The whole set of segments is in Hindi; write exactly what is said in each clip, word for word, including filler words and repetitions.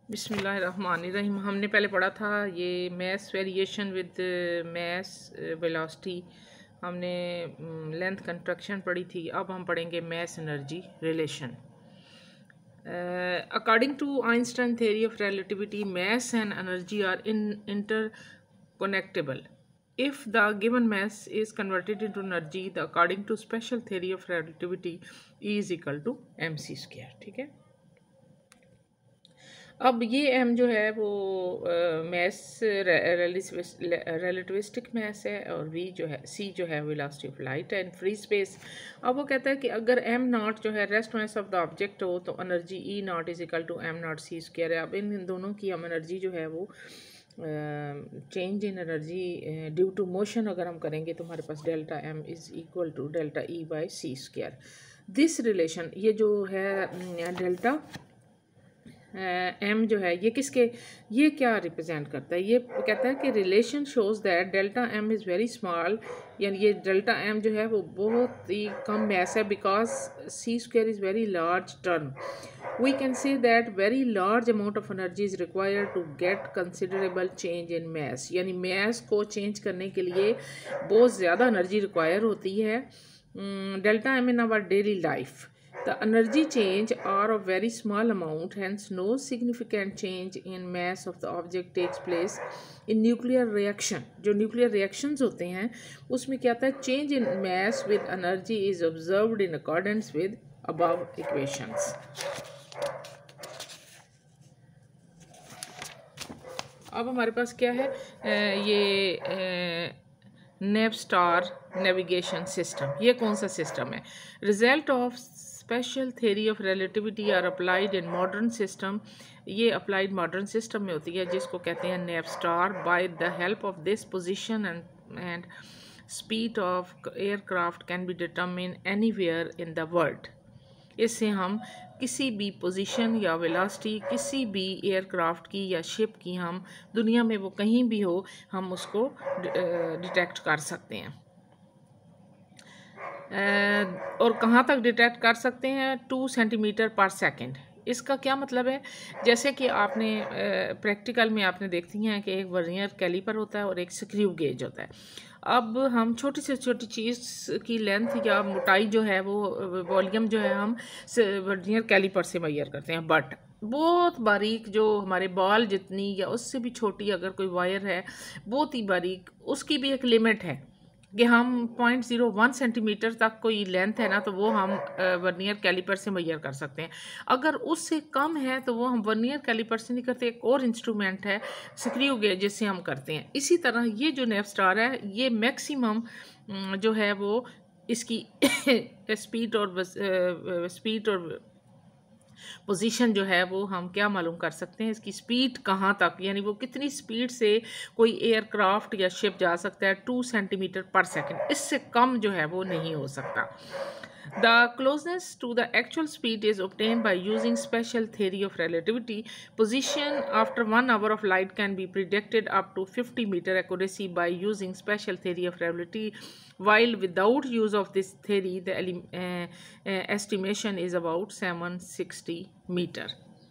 बिस्मिल्लाहिर्रहमानिर्रहीम। हमने पहले पढ़ा था ये mass variation with mass velocity, हमने लेंथ कंस्ट्रक्शन पढ़ी थी। अब हम पढ़ेंगे mass energy relation. According to Einstein theory of relativity, mass and energy are in interconnectable if the given mass is converted into energy, the according to special theory of relativity E is equal to mc square। ठीक है, अब ये m जो है वो मैस रिलेटिविस्टिक मैस है और v जो है c जो है वेलोसिटी ऑफ लाइट है इन फ्री स्पेस। अब वो कहता है कि अगर m नॉट जो है rest mass of the object हो तो energy E not is equal to m not c square है। अब इन दोनों की हम एनर्जी जो है वो change in energy due to motion अगर हम करेंगे तो हमारे पास delta M is equal to delta E by C square. This relation, ये जो है डेल्टा एम uh, जो है ये किसके, ये क्या रिप्रेजेंट करता है? ये कहता है कि relation shows that delta M is very small, यानी ये डेल्टा एम जो है वो बहुत ही कम मैस है, because C square is very large term. We can say that very large amount of energy is required to get considerable change in mass, यानी mass को change करने के लिए बहुत ज़्यादा energy require होती है। delta m in our daily life, the energy change are of very small amount, hence no significant change in mass of the object takes place in nuclear reaction। जो nuclear reactions होते हैं उसमें क्या होता है, change in mass with energy is observed in accordance with above equations। अब हमारे पास क्या है, ये नेवस्टार नेविगेशन सिस्टम। ये कौन सा सिस्टम है? Result of special theory of relativity are applied in modern system. ये अप्लाइड मॉडर्न सिस्टम में होती है जिसको कहते हैं NAVSTAR. By the help of this position and and speed of aircraft can be determine anywhere in the world. इससे हम किसी भी पोजीशन या वेलोसिटी किसी भी एयरक्राफ्ट की या शिप की, हम दुनिया में वो कहीं भी हो, हम उसको डिटेक्ट कर सकते हैं। और कहाँ तक डिटेक्ट कर सकते हैं? Two centimetre per second. इसका क्या मतलब है? जैसे कि आपने प्रैक्टिकल में आपने देखती हैं कि एक वर्नियर कैलिपर होता है और एक स्क्रू गेज होता है। अब हम छोटी से छोटी चीज़ की लेंथ या मोटाई जो है वो वॉल्यूम जो है हम वर्नियर कैलिपर से मेजर करते हैं, बट बहुत बारीक जो हमारे बॉल जितनी या उससे भी छोटी अगर कोई वायर है बहुत ही बारीक, उसकी भी एक लिमिट है कि हम पॉइंट ज़ीरो वन सेंटीमीटर तक कोई लेंथ है ना तो वो हम वर्नियर कैलिपर से मेजर कर सकते हैं। अगर उससे कम है तो वो हम वर्नियर कैलिपर से नहीं करते, एक और इंस्ट्रूमेंट है स्क्रू गेज जिससे हम करते हैं। इसी तरह ये जो नेवस्टार है ये मैक्सिमम जो है वो इसकी स्पीड और स्पीड और पोजीशन जो है वो हम क्या मालूम कर सकते हैं, इसकी स्पीड कहाँ तक, यानी वो कितनी स्पीड से कोई एयरक्राफ्ट या शिप जा सकता है। टू सेंटीमीटर पर सेकंड, इससे कम जो है वो नहीं हो सकता। The closeness to the actual speed is obtained by using special theory of relativity. Position after one hour of light can be predicted up to fifty meter accuracy by using special theory of relativity. While without use of this theory, the uh, uh, estimation is about seven hundred sixty meter.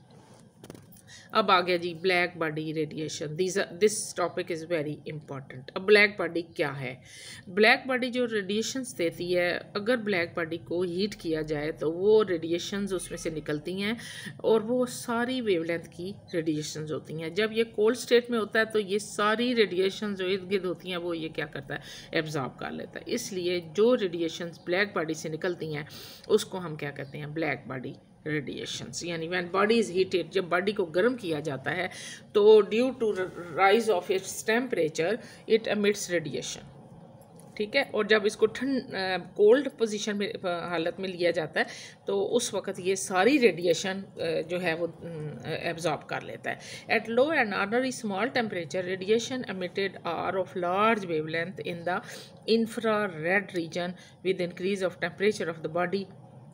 अब आ गया जी black body radiation. This this topic is very important. अब ब्लैक बॉडी क्या है? ब्लैक बॉडी जो रेडिएशंस देती है, अगर ब्लैक बॉडी को हीट किया जाए तो वो रेडिएशंस उसमें से निकलती हैं और वो सारी वेवलेंथ की रेडिएशंस होती हैं। जब ये कोल्ड स्टेट में होता है तो ये सारी रेडिएशन जो इर्द गिर्द होती हैं वो ये क्या करता है, एब्जॉर्ब कर लेता है। इसलिए जो रेडिएशंस ब्लैक बॉडी से निकलती हैं उसको हम क्या कहते हैं, ब्लैक बॉडी रेडिएशंस। यानी व्हेन बॉडी इज़ हीटेड, जब बॉडी को गर्म किया जाता है तो due to rise of its temperature it emits radiation. ठीक है, और जब इसको ठंड कोल्ड पोजीशन में हालत में लिया जाता है तो उस वक्त ये सारी रेडिएशन जो है वो एब्जॉर्ब कर लेता है। At low and ordinary small temperature radiation emitted are of large wavelength in the infrared region with increase of temperature of the body,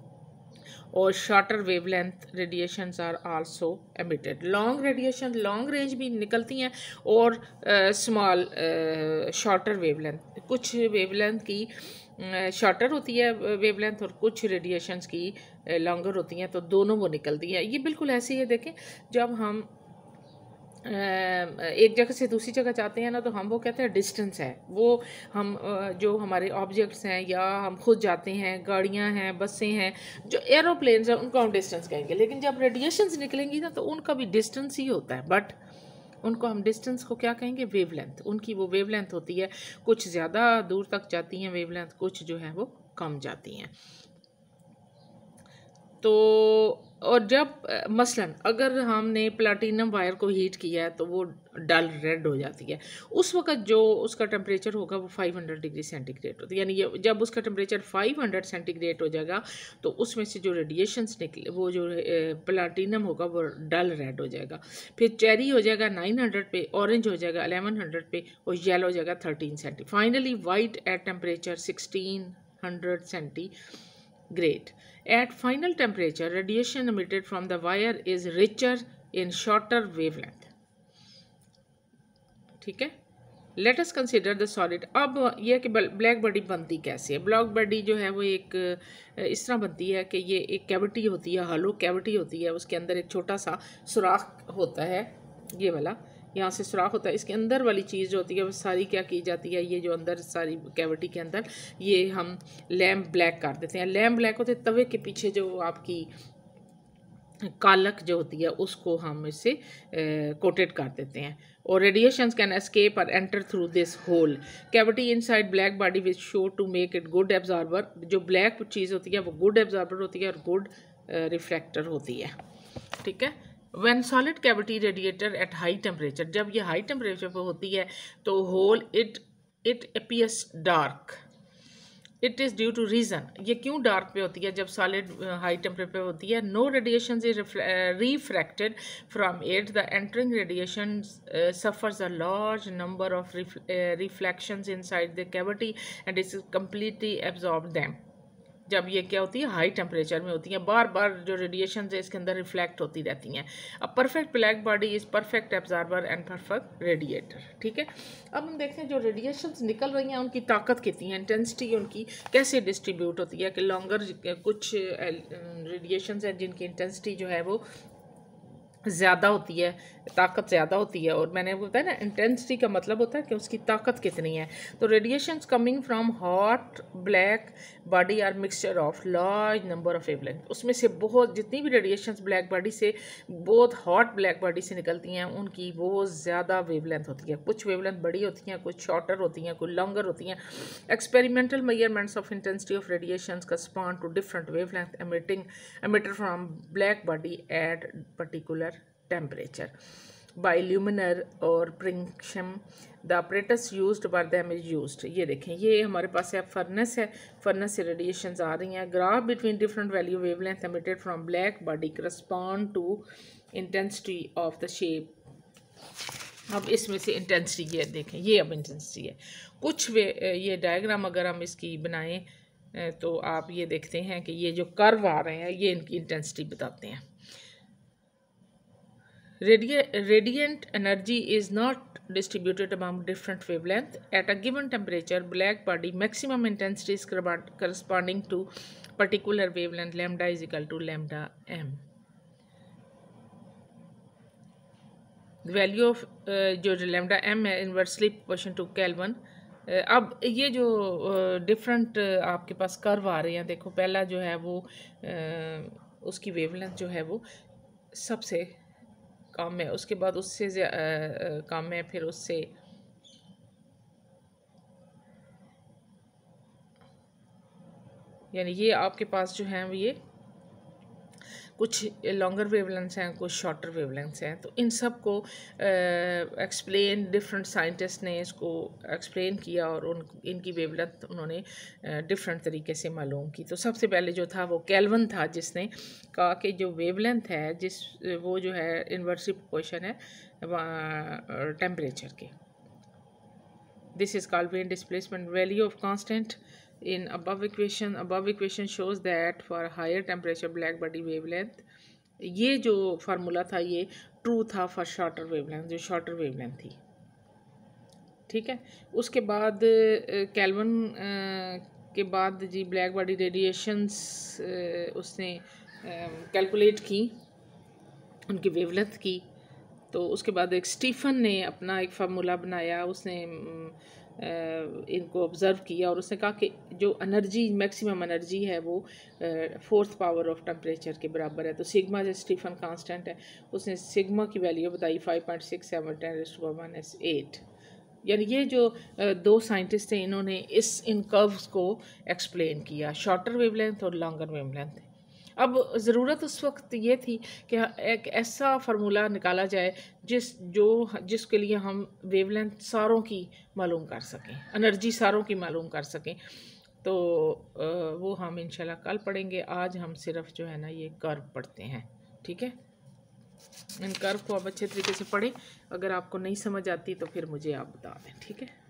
और shorter wavelength radiations are also emitted. Long radiation long range भी निकलती हैं और स्मॉल शॉर्टर वेवलेंथ, कुछ वेवलेंथ की शॉर्टर uh, होती है वेवलेंथ और कुछ रेडिएशंस की लॉन्गर uh, होती हैं, तो दोनों वो निकलती हैं। ये बिल्कुल ऐसी है, देखें जब हम एक जगह से दूसरी जगह जाते हैं ना, तो हम वो कहते हैं डिस्टेंस है। वो हम जो हमारे ऑब्जेक्ट्स हैं या हम खुद जाते हैं, गाड़ियां हैं, बसें हैं, जो एरोप्लेन्स हैं, उनको हम डिस्टेंस कहेंगे। लेकिन जब रेडिएशंस निकलेंगी ना, तो उनका भी डिस्टेंस ही होता है, बट उनको हम डिस्टेंस को क्या कहेंगे, वेवलेंथ। उनकी वो वेवलेंथ होती है, कुछ ज़्यादा दूर तक जाती हैं वेवलेंथ, कुछ जो है वो कम जाती हैं। तो और जब मसलन अगर हमने प्लाटिनम वायर को हीट किया है तो वो डल रेड हो जाती है। उस वक्त जो उसका टेम्परेचर होगा वो पाँच सौ डिग्री सेंटीग्रेड होती है। यानी ये जब उसका टेम्परेचर पाँच सौ सेंटीग्रेड हो जाएगा तो उसमें से जो रेडिएशंस निकले, वो जो प्लाटिनम होगा वो डल रेड हो जाएगा। फिर चेरी हो जाएगा नौ सौ पे, ऑरेंज हो जाएगा ग्यारह सौ पे, और येलो हो जाएगा thirteen centi. Finally white at temperature sixteen hundred centigrade. At final temperature, radiation emitted from the wire is richer in shorter wavelength. ठीक है, let us consider the solid. अब यह कि ब्लैक बॉडी बनती कैसे है। ब्लैक बॉडी जो है वो एक इस तरह बनती है कि ये एक कैविटी होती है, हॉलो कैविटी होती है, उसके अंदर एक छोटा सा सुराख होता है, ये वाला यहाँ से सुराख होता है। इसके अंदर वाली चीज़ जो होती है वो सारी क्या की जाती है, ये जो अंदर सारी कैविटी के अंदर ये हम लैम्प ब्लैक कर देते हैं। लैम्प ब्लैक होते हैं, तवे के पीछे जो आपकी कालक जो होती है उसको हम इससे कोटेड कर देते हैं। और रेडिएशंस कैन एस्केप और enter through this hole cavity inside black body which show to make it good absorber. जो ब्लैक चीज़ होती है वो गुड एब्जॉर्बर होती है और गुड रिफ्लेक्टर होती है। ठीक है, When solid cavity radiator at high temperature, जब ये high temperature पे होती है तो whole it it appears dark. It is due to reason. ये क्यों dark पे होती है जब solid high temperature पे होती है? No radiation is refracted from it. The entering radiation uh, suffers a large number of ref, uh, reflections inside the cavity and is completely absorbed them. जब ये क्या होती है, हाई टेम्परेचर में होती हैं, बार बार जो रेडिएशन है इसके अंदर रिफ्लेक्ट होती रहती हैं। अब perfect black body is perfect absorber and perfect radiator. ठीक है, अब हम देखते हैं जो रेडिएशंस निकल रही हैं उनकी ताकत कितनी है, इंटेंसिटी उनकी कैसे डिस्ट्रीब्यूट होती है। कि लॉन्गर कुछ रेडिएशंस हैं जिनकी इंटेंसिटी जो है वो ज़्यादा होती है, ताकत ज़्यादा होती है, और मैंने बताया ना इंटेंसिटी का मतलब होता है कि उसकी ताकत कितनी है। तो radiations coming from hot black body are mixture of large number of wavelength. उसमें से बहुत जितनी भी रेडिएशंस ब्लैक बॉडी से बहुत हॉट ब्लैक बॉडी से निकलती हैं उनकी बहुत ज़्यादा वेवलेंथ होती है। कुछ वेवलेंथ बड़ी होती हैं, कुछ शॉर्टर होती हैं, कुछ लॉन्गर होती हैं। Experimental measurements of intensity of radiations correspond to different wavelength emitting emitter from black body at particular temperature. By luminar or Prinkshem, the apparatus used by them is used. ये देखें, ये हमारे पास है फर्नेस है, फर्नेस से रेडिएशंस आ रही हैं। Graph between different value wavelength emitted from black body correspond to intensity of the shape। अब इसमें से इंटेंसिटी ये देखें, ये अब इंटेंसिटी है। कुछ वे ये डायग्राम अगर हम इसकी बनाएं तो आप ये देखते हैं कि ये जो कर्व आ रहे हैं ये इनकी इंटेंसिटी बताते हैं। Radiant energy is not distributed among different wavelength. At a given temperature, black body maximum intensity is corresponding to particular wavelength. Lambda is equal to lambda m. The value of uh, जो lambda m है inversely proportional to Kelvin. uh, अब ये जो डिफरेंट uh, आपके पास कर्व आ रहे हैं, देखो पहला जो है वो uh, उसकी वेवलेंथ जो है वो सबसे कम है, उसके बाद उससे कम है, फिर उससे यानी ये आपके पास जो हैं ये कुछ लॉन्गर वेवलेंथ्स हैं, कुछ शॉर्टर वेवलेंथ्स हैं। तो इन सब को एक्सप्लेन डिफरेंट साइंटिस्ट ने इसको एक्सप्लेन किया और उन इनकी वेवलेंथ उन्होंने डिफरेंट तरीके से मालूम की। तो सबसे पहले जो था वो केल्विन था, जिसने कहा कि जो वेवलेंथ है जिस वो जो है इन्वर्सली प्रोपोर्शन है टेम्परेचर के। This is called Wien displacement value of constant in above equation. Above equation shows that for higher temperature black body wavelength, ये जो फार्मूला था ये ट्रू था फॉर शॉर्टर वेवलेंथ, जो शॉर्टर वेवलेंथ थी। ठीक है, उसके बाद केल्विन के बाद जी ब्लैक बॉडी रेडिएशंस उसने कैलकुलेट की, उनकी वेवलेंथ की, तो उसके बाद एक स्टीफन ने अपना एक फार्मूला बनाया, उसने इनको ऑब्ज़र्व किया और उसने कहा कि जो एनर्जी मैक्सिमम एनर्जी है वो फोर्थ पावर ऑफ टेम्परेचर के बराबर है। तो सिग्मा जो स्टीफन कांस्टेंट है, उसने सिग्मा की वैल्यू बताई five point six seven ten raise to power minus eight. यानी ये जो दो साइंटिस्ट थे, इन्होंने इस इन कर्व्स को एक्सप्लेन किया, शॉर्टर वेवलेंथ और लॉन्गर वेवलेंथ। अब ज़रूरत उस वक्त ये थी कि एक ऐसा फार्मूला निकाला जाए जिस जो जिसके लिए हम वेवलेंथ सारों की मालूम कर सकें, एनर्जी सारों की मालूम कर सकें। तो वो हम इंशाल्लाह कल पढ़ेंगे। आज हम सिर्फ जो है ना ये कर्व पढ़ते हैं, ठीक है। इन कर्व को आप अच्छे तरीके से पढ़ें। अगर आपको नहीं समझ आती तो फिर मुझे आप बता दें, ठीक है।